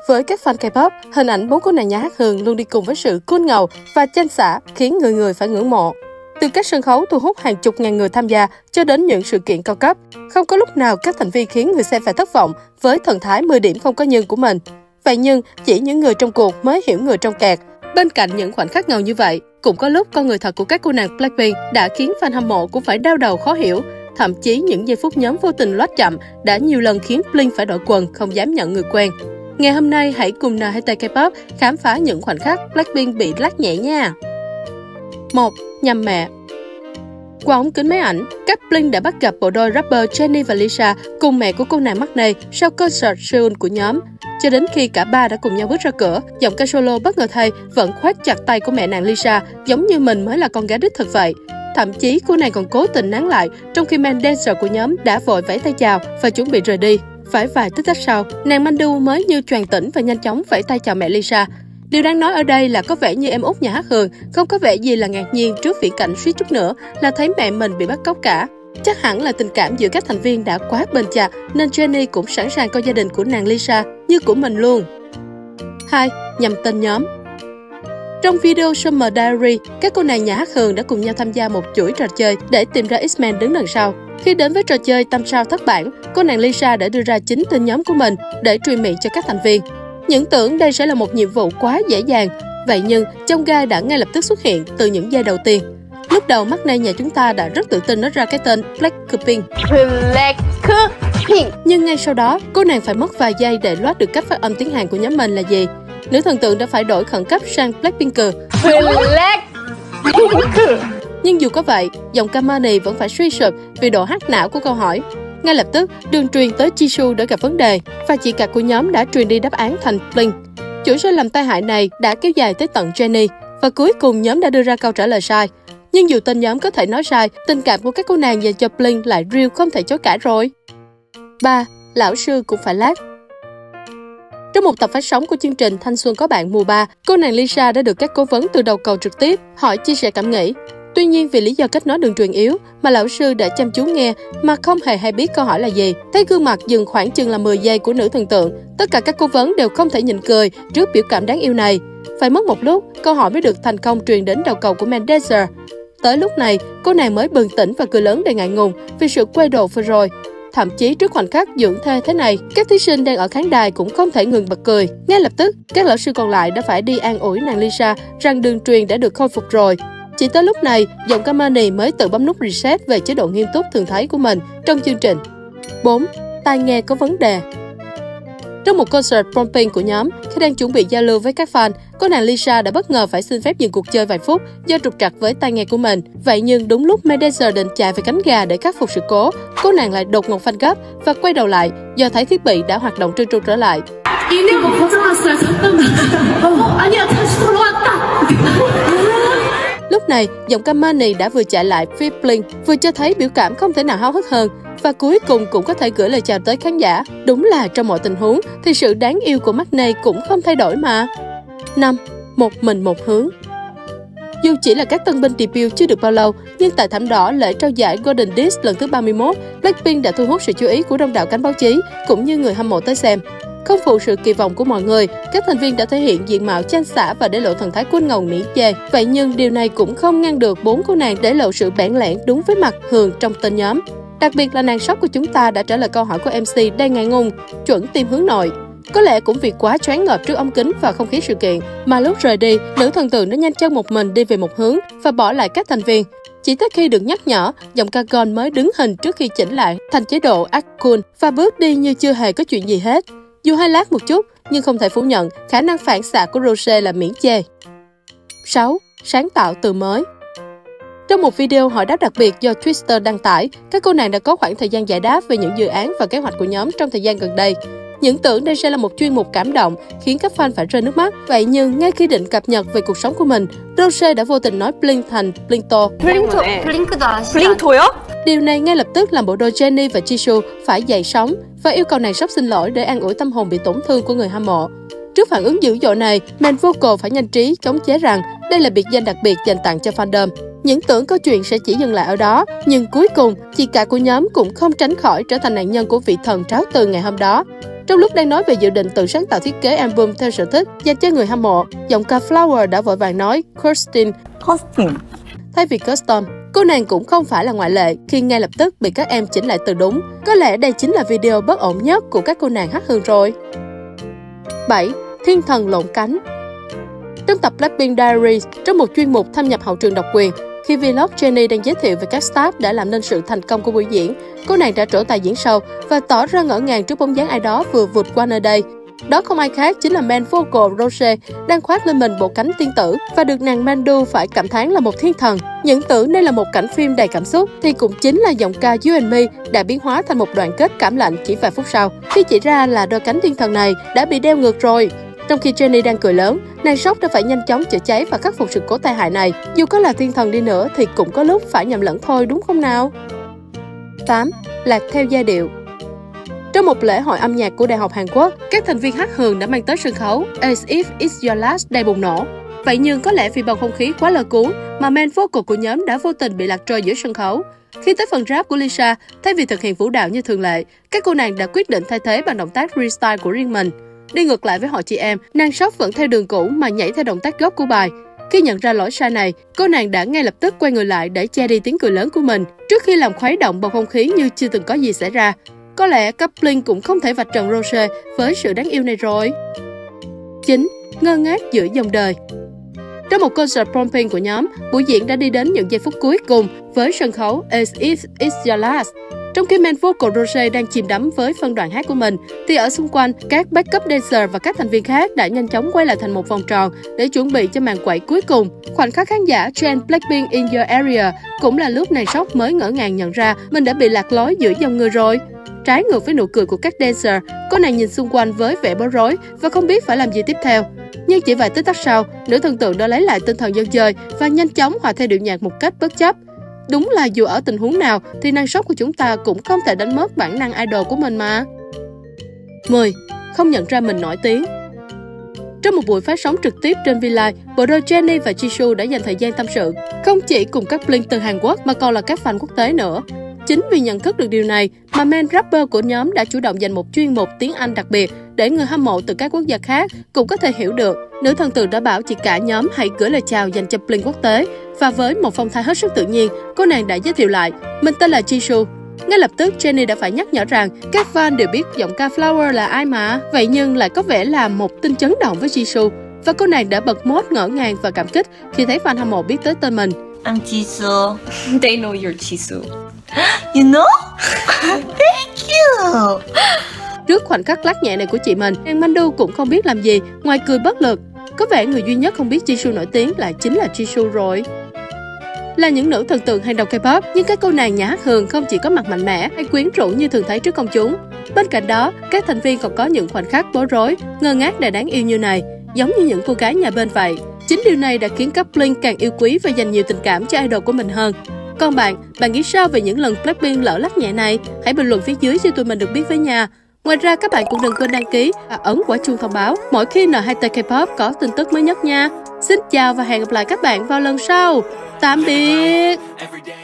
Với các fan K-pop, hình ảnh bốn cô nàng nhà hát Hường luôn đi cùng với sự cool ngầu và chanh sả khiến người người phải ngưỡng mộ. Từ các sân khấu thu hút hàng chục ngàn người tham gia cho đến những sự kiện cao cấp, không có lúc nào các thành viên khiến người xem phải thất vọng với thần thái 10 điểm không có nhưng của mình. Vậy nhưng, chỉ những người trong cuộc mới hiểu người trong kẹt. Bên cạnh những khoảnh khắc ngầu như vậy, cũng có lúc con người thật của các cô nàng Blackpink đã khiến fan hâm mộ cũng phải đau đầu khó hiểu. Thậm chí những giây phút nhóm vô tình loát chậm đã nhiều lần khiến Blink phải đổi quần, không dám nhận người quen. Ngày hôm nay, hãy cùng NHT K-pop khám phá những khoảnh khắc Blackpink bị lắc nhẹ nha. 1. Nhầm mẹ. Qua ống kính máy ảnh, các Blink đã bắt gặp bộ đôi rapper Jennie và Lisa cùng mẹ của cô nàng Markney sau concert Seoul của nhóm. Cho đến khi cả ba đã cùng nhau bước ra cửa, giọng ca solo bất ngờ thay vẫn khoác chặt tay của mẹ nàng Lisa, giống như mình mới là con gái đích thực vậy. Thậm chí cô nàng còn cố tình nán lại, trong khi main dancer của nhóm đã vội vẫy tay chào và chuẩn bị rời đi. Phải vài tích tắc sau, nàng Mandu mới như choàng tỉnh và nhanh chóng vẫy tay chào mẹ Lisa. Điều đáng nói ở đây là có vẻ như em út nhà hát Hường không có vẻ gì là ngạc nhiên trước viễn cảnh suýt chút nữa là thấy mẹ mình bị bắt cóc cả. Chắc hẳn là tình cảm giữa các thành viên đã quá bền chặt nên Jennie cũng sẵn sàng coi gia đình của nàng Lisa như của mình luôn. 2. Nhầm tên nhóm. Trong video Summer Diary, các cô nàng nhà hát Hường đã cùng nhau tham gia một chuỗi trò chơi để tìm ra X-Men đứng đằng sau. Khi đến với trò chơi tam sao thất bản, cô nàng Lisa đã đưa ra chính tên nhóm của mình để truyền miệng cho các thành viên. Những tưởng đây sẽ là một nhiệm vụ quá dễ dàng, vậy nhưng chông gai đã ngay lập tức xuất hiện từ những giây đầu tiên. Lúc đầu Markney nhà chúng ta đã rất tự tin nói ra cái tên Blackpink. Nhưng ngay sau đó, cô nàng phải mất vài giây để loát được cách phát âm tiếng Hàn của nhóm mình là gì. Nữ thần tượng đã phải đổi khẩn cấp sang Blackpink. Nhưng dù có vậy, giọng ca Money vẫn phải suy sụp vì độ hack não của câu hỏi. Ngay lập tức, đường truyền tới Jisoo đã gặp vấn đề và chị cả của nhóm đã truyền đi đáp án thành Blink. Chuỗi sai lầm tai hại này đã kéo dài tới tận Jennie và cuối cùng nhóm đã đưa ra câu trả lời sai. Nhưng dù tên nhóm có thể nói sai, tình cảm của các cô nàng dành cho Blink lại real không thể chối cãi rồi. 3. Lão sư cũng phải lát. Trong một tập phát sóng của chương trình Thanh Xuân Có Bạn mùa 3, cô nàng Lisa đã được các cố vấn từ đầu cầu trực tiếp hỏi chia sẻ cảm nghĩ. Tuy nhiên vì lý do kết nối đường truyền yếu mà lão sư đã chăm chú nghe mà không hề hay biết câu hỏi là gì. Thấy gương mặt dừng khoảng chừng là 10 giây của nữ thần tượng, tất cả các cố vấn đều không thể nhịn cười trước biểu cảm đáng yêu này. Phải mất một lúc, câu hỏi mới được thành công truyền đến đầu cầu của main dancer. Tới lúc này, cô nàng mới bừng tỉnh và cười lớn đầy ngại ngùng vì sự quay đồ vừa rồi. Thậm chí trước khoảnh khắc dưỡng thê thế này, các thí sinh đang ở khán đài cũng không thể ngừng bật cười. Ngay lập tức, các lão sư còn lại đã phải đi an ủi nàng Lisa rằng đường truyền đã được khôi phục rồi. Chỉ tới lúc này, giọng ca Money mới tự bấm nút reset về chế độ nghiêm túc thường thấy của mình trong chương trình. 4. Tai nghe có vấn đề. Trong một concert Blackpink của nhóm, khi đang chuẩn bị giao lưu với các fan, cô nàng Lisa đã bất ngờ phải xin phép dừng cuộc chơi vài phút do trục trặc với tai nghe của mình. Vậy nhưng đúng lúc main dancer định chạy về cánh gà để khắc phục sự cố, cô nàng lại đột ngột phanh gấp và quay đầu lại do thấy thiết bị đã hoạt động trơn tru trở lại. Lúc này, giọng ca Money đã vừa chạy lại phía Blink, vừa cho thấy biểu cảm không thể nào háo hức hơn và cuối cùng cũng có thể gửi lời chào tới khán giả. Đúng là trong mọi tình huống thì sự đáng yêu của Markney cũng không thay đổi mà. 5. Một mình một hướng. Dù chỉ là các tân binh debut chưa được bao lâu, nhưng tại thảm đỏ lễ trao giải Golden Disc lần thứ 31, Blackpink đã thu hút sự chú ý của đông đảo cánh báo chí cũng như người hâm mộ tới xem. Không phụ sự kỳ vọng của mọi người, các thành viên đã thể hiện diện mạo chanh sả và để lộ thần thái cool ngầu mỉa chê. Vậy nhưng điều này cũng không ngăn được bốn cô nàng để lộ sự bản lẻn đúng với mặt Hường trong tên nhóm. Đặc biệt là nàng sóc của chúng ta đã trả lời câu hỏi của MC đầy ngại ngùng, chuẩn tìm hướng nội. Có lẽ cũng vì quá choáng ngợp trước ống kính và không khí sự kiện mà lúc rời đi, nữ thần tượng đã nhanh chân một mình đi về một hướng và bỏ lại các thành viên. Chỉ tới khi được nhắc nhở, giọng ca Gon mới đứng hình trước khi chỉnh lại thành chế độ act cool và bước đi như chưa hề có chuyện gì hết. Dù hơi lát một chút, nhưng không thể phủ nhận khả năng phản xạ của Rosé là miễn chê. 6. Sáng tạo từ mới. Trong một video hỏi đáp đặc biệt do Twitter đăng tải, các cô nàng đã có khoảng thời gian giải đáp về những dự án và kế hoạch của nhóm trong thời gian gần đây. Những tưởng đây sẽ là một chuyên mục cảm động, khiến các fan phải rơi nước mắt. Vậy nhưng, ngay khi định cập nhật về cuộc sống của mình, Rosé đã vô tình nói Blink thành Blinkto. Điều này ngay lập tức làm bộ đôi Jennie và Jisoo phải dậy sóng và yêu cầu nàng sốc xin lỗi để an ủi tâm hồn bị tổn thương của người hâm mộ. Trước phản ứng dữ dội này, main vocal phải nhanh trí chống chế rằng đây là biệt danh đặc biệt dành tặng cho fandom. Những tưởng câu chuyện sẽ chỉ dừng lại ở đó, nhưng cuối cùng, chị cả của nhóm cũng không tránh khỏi trở thành nạn nhân của vị thần tráo từ ngày hôm đó. Trong lúc đang nói về dự định tự sáng tạo thiết kế album theo sở thích dành cho người hâm mộ, giọng ca Flower đã vội vàng nói Kirsten thay vì custom. Cô nàng cũng không phải là ngoại lệ khi ngay lập tức bị các em chỉnh lại từ đúng. Có lẽ đây chính là video bất ổn nhất của các cô nàng hát hương rồi. 7. Thiên thần lộn cánh. Trong tập Blackpink Diaries, trong một chuyên mục thâm nhập hậu trường độc quyền, khi vlog Jennie đang giới thiệu về các staff đã làm nên sự thành công của buổi diễn, cô nàng đã trổ tài diễn sâu và tỏ ra ngỡ ngàng trước bóng dáng ai đó vừa vụt qua nơi đây. Đó không ai khác chính là main vocal Rose đang khoác lên mình bộ cánh tiên tử và được nàng Mandu phải cảm thán là một thiên thần. Những tưởng đây là một cảnh phim đầy cảm xúc thì cũng chính là giọng ca You and Me đã biến hóa thành một đoạn kết cảm lạnh chỉ vài phút sau, khi chỉ ra là đôi cánh thiên thần này đã bị đeo ngược rồi. Trong khi Jennie đang cười lớn, nàng sốc đã phải nhanh chóng chữa cháy và khắc phục sự cố tai hại này. Dù có là thiên thần đi nữa thì cũng có lúc phải nhầm lẫn thôi, đúng không nào? 8. Lạc theo giai điệu. Trong một lễ hội âm nhạc của Đại học Hàn Quốc, các thành viên hát hường đã mang tới sân khấu As If It's Your Last đầy bùng nổ. Vậy nhưng có lẽ vì bầu không khí quá lôi cuốn mà main vocal của nhóm đã vô tình bị lạc trôi giữa sân khấu. Khi tới phần rap của Lisa, thay vì thực hiện vũ đạo như thường lệ, các cô nàng đã quyết định thay thế bằng động tác freestyle của riêng mình. Đi ngược lại với họ chị em, nàng sốc vẫn theo đường cũ mà nhảy theo động tác gốc của bài. Khi nhận ra lỗi sai này, cô nàng đã ngay lập tức quay người lại để che đi tiếng cười lớn của mình, trước khi làm khuấy động bầu không khí như chưa từng có gì xảy ra. Có lẽ coupling cũng không thể vạch trần Rose với sự đáng yêu này rồi. 9. Ngơ ngác giữa dòng đời. Trong một concert pumping của nhóm, buổi diễn đã đi đến những giây phút cuối cùng với sân khấu As If It's Your Last. Trong khi main vocal Rose đang chìm đắm với phân đoạn hát của mình, thì ở xung quanh, các backup dancer và các thành viên khác đã nhanh chóng quay lại thành một vòng tròn để chuẩn bị cho màn quẩy cuối cùng. Khoảnh khắc khán giả chant Blackpink in your area cũng là lúc nàng sốc mới ngỡ ngàng nhận ra mình đã bị lạc lối giữa dòng người rồi. Trái ngược với nụ cười của các dancer, cô nàng nhìn xung quanh với vẻ bối rối và không biết phải làm gì tiếp theo. Nhưng chỉ vài tích tắc sau, nữ thần tượng đã lấy lại tinh thần dân chơi và nhanh chóng hòa theo điệu nhạc một cách bất chấp. Đúng là dù ở tình huống nào thì năng sốc của chúng ta cũng không thể đánh mất bản năng idol của mình mà. 10. Không nhận ra mình nổi tiếng. Trong một buổi phát sóng trực tiếp trên V-Live, bộ đôi Jennie và Jisoo đã dành thời gian tâm sự, không chỉ cùng các Blink từ Hàn Quốc mà còn là các fan quốc tế nữa. Chính vì nhận thức được điều này mà main rapper của nhóm đã chủ động dành một chuyên mục tiếng Anh đặc biệt để người hâm mộ từ các quốc gia khác cũng có thể hiểu được. Nữ thần tượng đã bảo chị cả nhóm hãy gửi lời chào dành cho Blink quốc tế và với một phong thái hết sức tự nhiên, cô nàng đã giới thiệu lại, mình tên là Jisoo. Ngay lập tức, Jennie đã phải nhắc nhở rằng các fan đều biết giọng ca Flower là ai mà. Vậy nhưng lại có vẻ là một tin chấn động với Jisoo và cô nàng đã bật mốt ngỡ ngàng và cảm kích khi thấy fan hâm mộ biết tới tên mình. I'm Jisoo. They know you're Jisoo. You know? Thank you. Trước khoảnh khắc lắc nhẹ này của chị mình, nàng Mandu cũng không biết làm gì ngoài cười bất lực. Có vẻ người duy nhất không biết Jisoo nổi tiếng lại chính là Jisoo rồi. Là những nữ thần tượng hàng đầu K-pop, nhưng các cô nàng nhà hát hường không chỉ có mặt mạnh mẽ hay quyến rũ như thường thấy trước công chúng. Bên cạnh đó, các thành viên còn có những khoảnh khắc bối rối, ngơ ngác đầy đáng yêu như này, giống như những cô gái nhà bên vậy. Chính điều này đã khiến các Blink càng yêu quý và dành nhiều tình cảm cho idol của mình hơn. Còn bạn nghĩ sao về những lần Blackpink lỡ lắc nhẹ này? Hãy bình luận phía dưới cho tụi mình được biết với nha. Ngoài ra các bạn cũng đừng quên đăng ký và ấn quả chuông thông báo mỗi khi NHT K-pop có tin tức mới nhất nha. Xin chào và hẹn gặp lại các bạn vào lần sau. Tạm biệt.